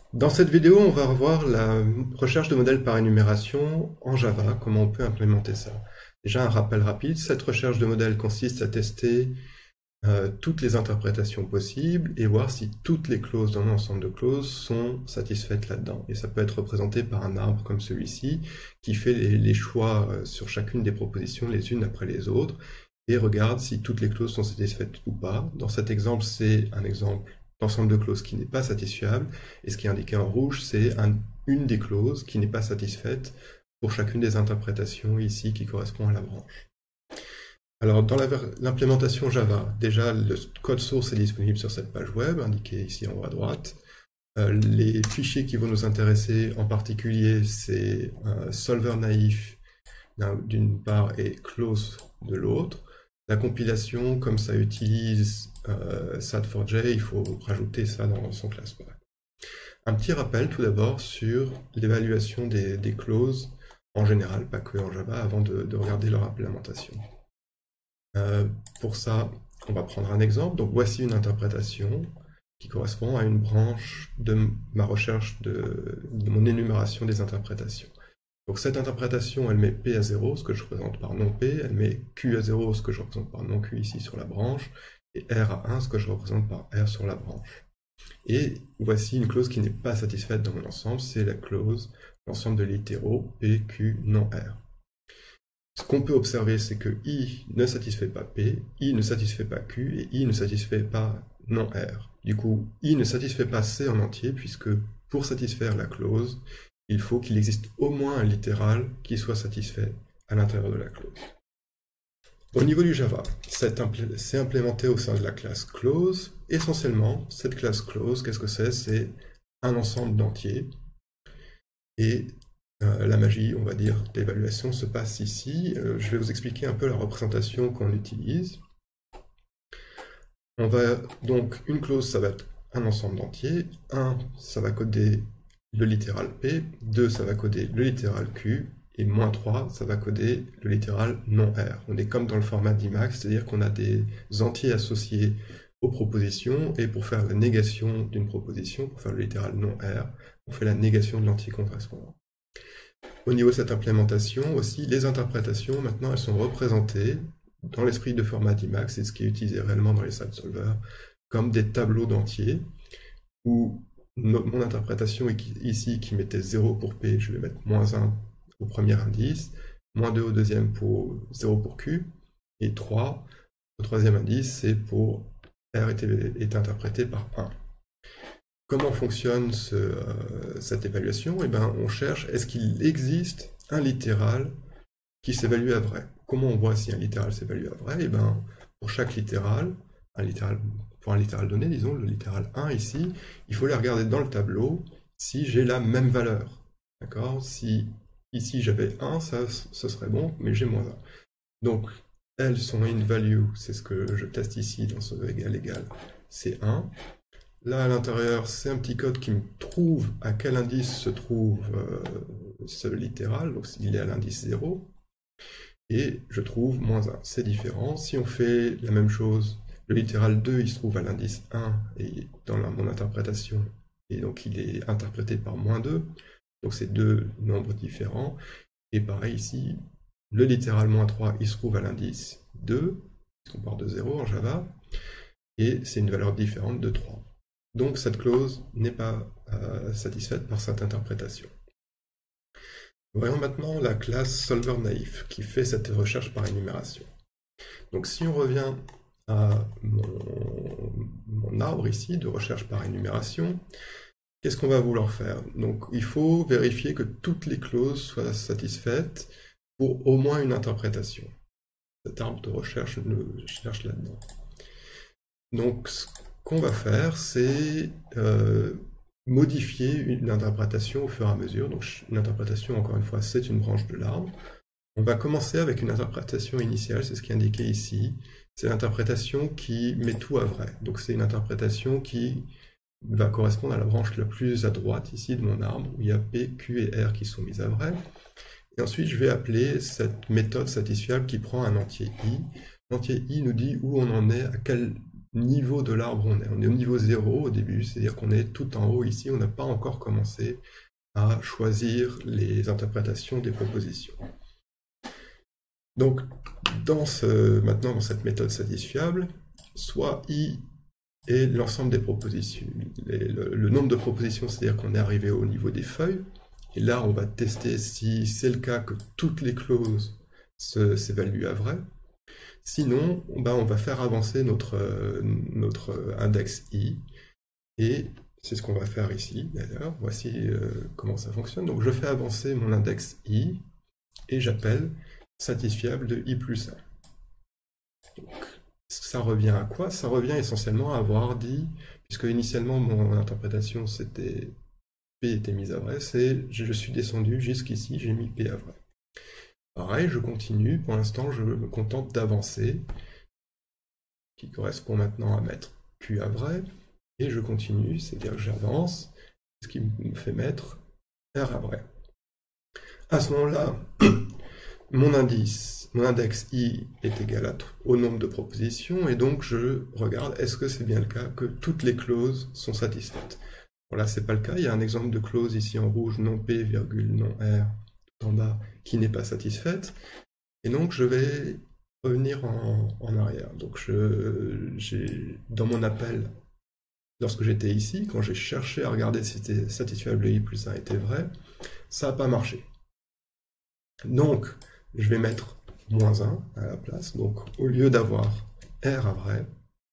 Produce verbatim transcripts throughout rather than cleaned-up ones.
Dans cette vidéo, on va revoir la recherche de modèles par énumération en Java, comment on peut implémenter ça. Déjà un rappel rapide, cette recherche de modèles consiste à tester euh, toutes les interprétations possibles et voir si toutes les clauses dans l'ensemble de clauses sont satisfaites là-dedans. Et ça peut être représenté par un arbre comme celui-ci, qui fait les, les choix euh, sur chacune des propositions les unes après les autres, et regarde si toutes les clauses sont satisfaites ou pas. Dans cet exemple, c'est un exemple d'ensemble de clauses qui n'est pas satisfiable, et ce qui est indiqué en rouge, c'est un, une des clauses qui n'est pas satisfaite pour chacune des interprétations ici qui correspond à la branche. Alors, dans l'implémentation Java, déjà, le code source est disponible sur cette page web, indiqué ici en haut à droite. Euh, les fichiers qui vont nous intéresser en particulier, c'est euh, solver naïf d'une part et close de l'autre. La compilation, comme ça utilise euh, S A T four J, il faut rajouter ça dans son class path. Un petit rappel tout d'abord sur l'évaluation des, des clauses en général, pas que en Java, avant de, de regarder leur implémentation. Euh, pour ça, on va prendre un exemple. Donc voici une interprétation qui correspond à une branche de ma recherche de, de mon énumération des interprétations. Donc cette interprétation, elle met P à zéro, ce que je représente par non P, elle met Q à zéro, ce que je représente par non Q ici sur la branche, et R à un, ce que je représente par R sur la branche. Et voici une clause qui n'est pas satisfaite dans mon ensemble, c'est la clause, l'ensemble de littéraux P, Q, non R. Ce qu'on peut observer, c'est que I ne satisfait pas P, I ne satisfait pas Q, et I ne satisfait pas non R. Du coup, I ne satisfait pas C en entier, puisque pour satisfaire la clause, il faut qu'il existe au moins un littéral qui soit satisfait à l'intérieur de la clause. Au niveau du Java, c'est implémenté au sein de la classe clause. Essentiellement, cette classe clause, qu'est-ce que c'est? C'est un ensemble d'entiers. Et euh, la magie, on va dire, d'évaluation se passe ici. Euh, je vais vous expliquer un peu la représentation qu'on utilise. On va donc, une clause, ça va être un ensemble d'entiers. un, ça va coder le littéral P, deux, ça va coder le littéral Q, et moins trois, ça va coder le littéral non R. On est comme dans le format d'Emacs, c'est-à-dire qu'on a des entiers associés aux propositions, et pour faire la négation d'une proposition, pour faire le littéral non R, on fait la négation de l'entier correspondant. Au niveau de cette implémentation aussi, les interprétations, maintenant, elles sont représentées dans l'esprit de format d'Emacs, c'est ce qui est utilisé réellement dans les site solvers, comme des tableaux d'entiers, où mon interprétation ici qui mettait zéro pour P, je vais mettre moins un au premier indice, moins deux au deuxième pour zéro pour Q, et trois au troisième indice, c'est pour R est, est interprété par un. Comment fonctionne ce, euh, cette évaluation? Eh bien, on cherche, est-ce qu'il existe un littéral qui s'évalue à vrai? Comment on voit si un littéral s'évalue à vrai? Eh bien, pour chaque littéral, un littéral, pour un littéral donné, disons le littéral un ici, il faut aller regarder dans le tableau si j'ai la même valeur. D'accord? Si ici j'avais un, ça, ce serait bon, mais j'ai moins un. Donc, elles sont in value, c'est ce que je teste ici dans ce égal égal, c'est un. Là, à l'intérieur, c'est un petit code qui me trouve à quel indice se trouve euh, ce littéral, donc il est à l'indice zéro, et je trouve moins un. C'est différent. Si on fait la même chose, le littéral deux, il se trouve à l'indice un, et dans la, mon interprétation, et donc il est interprété par moins deux, donc c'est deux nombres différents. Et pareil ici, le littéral moins trois, il se trouve à l'indice deux, puisqu'on part de zéro en Java, et c'est une valeur différente de trois. Donc cette clause n'est pas euh, satisfaite par cette interprétation. Voyons maintenant la classe solver naïf qui fait cette recherche par énumération. Donc si on revient à mon, mon arbre ici de recherche par énumération, qu'est-ce qu'on va vouloir faire? Donc il faut vérifier que toutes les clauses soient satisfaites pour au moins une interprétation. Cet arbre de recherche le cherche là-dedans. Donc ce qu'on va faire, c'est euh, modifier une interprétation au fur et à mesure. Donc une interprétation, encore une fois, c'est une branche de l'arbre. On va commencer avec une interprétation initiale, c'est ce qui est indiqué ici. C'est l'interprétation qui met tout à vrai. Donc c'est une interprétation qui va correspondre à la branche la plus à droite ici de mon arbre, où il y a P, Q et R qui sont mises à vrai. Et ensuite, je vais appeler cette méthode satisfiable qui prend un entier I. L'entier I nous dit où on en est, à quel niveau de l'arbre on est. On est au niveau zéro au début, c'est-à-dire qu'on est tout en haut ici, on n'a pas encore commencé à choisir les interprétations des propositions. Donc, dans ce, maintenant dans cette méthode satisfiable, soit I est l'ensemble des propositions, les, le, le nombre de propositions, c'est-à-dire qu'on est arrivé au niveau des feuilles, et là on va tester si c'est le cas que toutes les clauses s'évaluent à vrai. Sinon, ben, on va faire avancer notre, notre index I, et c'est ce qu'on va faire ici d'ailleurs. Voici euh, comment ça fonctionne. Donc je fais avancer mon index I, et j'appelle satisfiable de I plus un. Donc, ça revient à quoi? Ça revient essentiellement à avoir dit, puisque initialement mon interprétation c'était P était mise à vrai, c'est je suis descendu jusqu'ici, j'ai mis P à vrai. Pareil, je continue, pour l'instant je me contente d'avancer, qui correspond maintenant à mettre Q à vrai, et je continue, c'est-à-dire que j'avance, ce qui me fait mettre R à vrai. À ce moment-là, mon indice, mon index I est égal à, au nombre de propositions, et donc je regarde est-ce que c'est bien le cas que toutes les clauses sont satisfaites. Bon, là, c'est pas le cas, il y a un exemple de clause ici en rouge, non P, virgule, non R, tout en bas, qui n'est pas satisfaite, et donc je vais revenir en, en arrière. Donc je, j'ai, dans mon appel, lorsque j'étais ici, quand j'ai cherché à regarder si c'était satisfiable I plus un était vrai, ça n'a pas marché. Donc, je vais mettre moins un à la place. Donc, au lieu d'avoir R à vrai,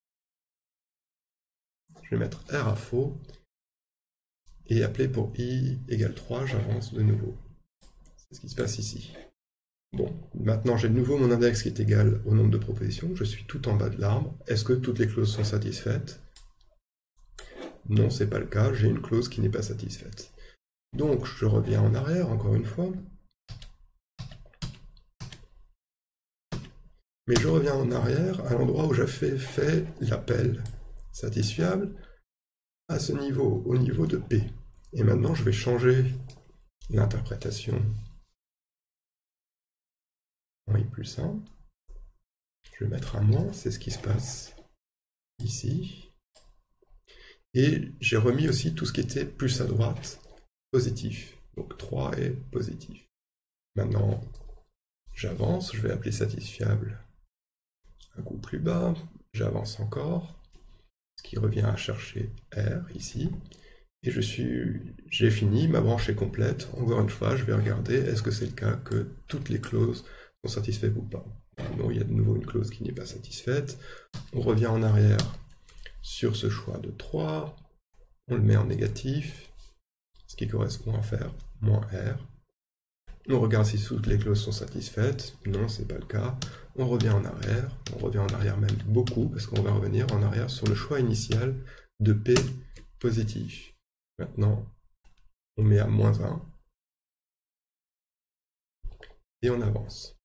je vais mettre R à faux, et appeler pour I égale trois, j'avance de nouveau. C'est ce qui se passe ici. Bon, maintenant j'ai de nouveau mon index qui est égal au nombre de propositions, je suis tout en bas de l'arbre. Est-ce que toutes les clauses sont satisfaites? Non, c'est pas le cas, j'ai une clause qui n'est pas satisfaite. Donc, je reviens en arrière, encore une fois. Mais je reviens en arrière à l'endroit où j'ai fait, fait l'appel satisfiable à ce niveau, au niveau de P. Et maintenant, je vais changer l'interprétation en I plus un. Je vais mettre un moins, c'est ce qui se passe ici. Et j'ai remis aussi tout ce qui était plus à droite, positif. Donc trois est positif. Maintenant, j'avance, je vais appeler satisfiable un coup plus bas, j'avance encore, ce qui revient à chercher R ici, et je suis, j'ai fini, ma branche est complète. Encore une fois, je vais regarder, est-ce que c'est le cas que toutes les clauses sont satisfaites ou pas. Non, il y a de nouveau une clause qui n'est pas satisfaite. On revient en arrière sur ce choix de trois, on le met en négatif, ce qui correspond à faire moins R. On regarde si toutes les clauses sont satisfaites. Non, c'est pas le cas. On revient en arrière. On revient en arrière même beaucoup, parce qu'on va revenir en arrière sur le choix initial de P positif. Maintenant, on met à moins un. Et on avance.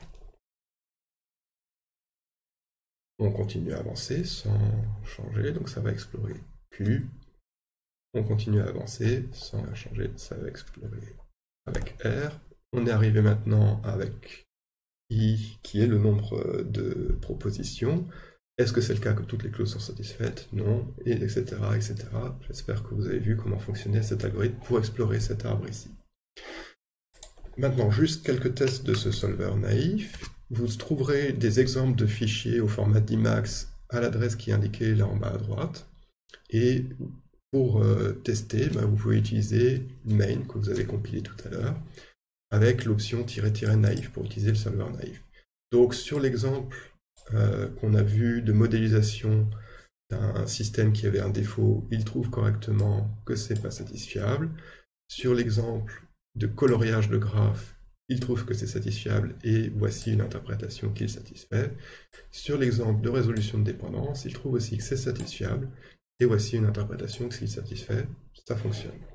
On continue à avancer sans changer, donc ça va explorer Q. On continue à avancer sans rien changer, ça va explorer avec R. On est arrivé maintenant avec I, qui est le nombre de propositions. Est-ce que c'est le cas que toutes les clauses sont satisfaites? Non, et etc. et cetera. J'espère que vous avez vu comment fonctionnait cet algorithme pour explorer cet arbre ici. Maintenant, juste quelques tests de ce solver naïf. Vous trouverez des exemples de fichiers au format d'Emacs à l'adresse qui est indiquée là en bas à droite. Et pour euh, tester, ben, vous pouvez utiliser main que vous avez compilé tout à l'heure, avec l'option tiret-tiret naïf pour utiliser le solver naïf. Donc sur l'exemple euh, qu'on a vu de modélisation d'un système qui avait un défaut, il trouve correctement que c'est pas satisfiable. Sur l'exemple de coloriage de graphe, il trouve que c'est satisfiable et voici une interprétation qu'il satisfait. Sur l'exemple de résolution de dépendance, il trouve aussi que c'est satisfiable et voici une interprétation qu'il satisfait. Ça fonctionne.